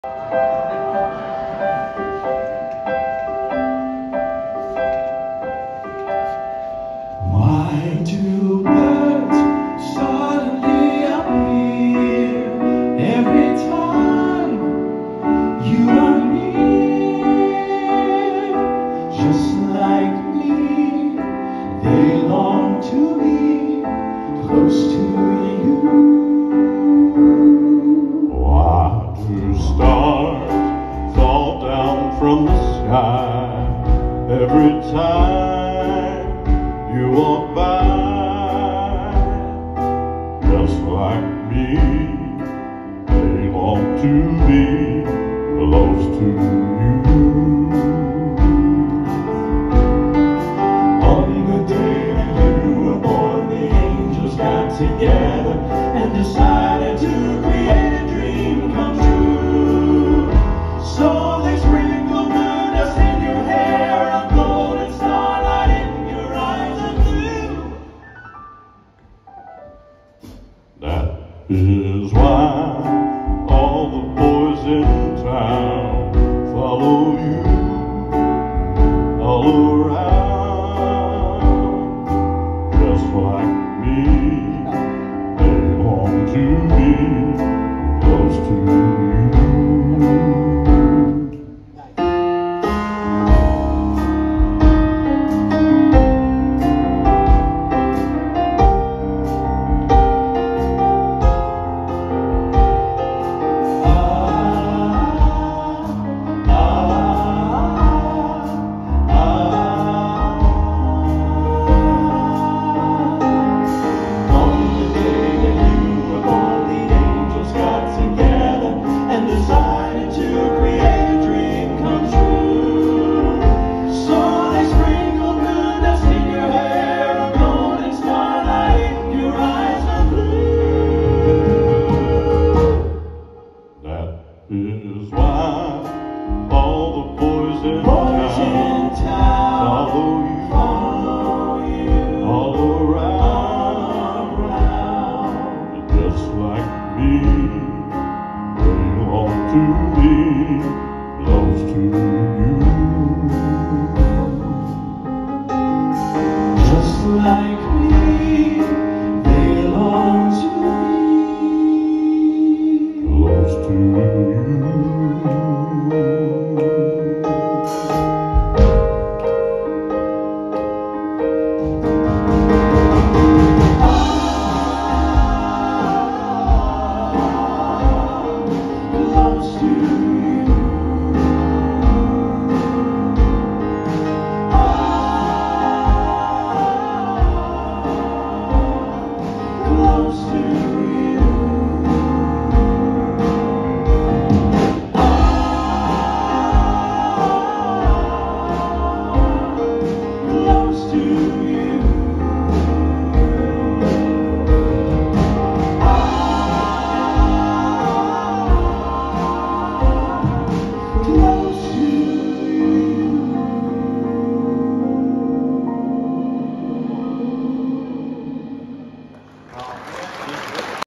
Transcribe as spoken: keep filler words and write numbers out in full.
Why do birds suddenly appear every time you are near? Just like me, they long to be close to you. Why do stars fall down from the sky every time you walk by? Just like me, they long to be close to you. On the day that you were born, the angels got together and decided to create a dream come true. So they sprinkled moon dust in your hair, a golden starlight in your eyes of blue. That is why all the boys in town follow you all around. Just like me, they long to be close to you. Is why all the boys in Boys town, in town follow you, follow you all around. around. Just like me, they long to be close to you. Just like me, they long to be Close to you. close to you. Close to you.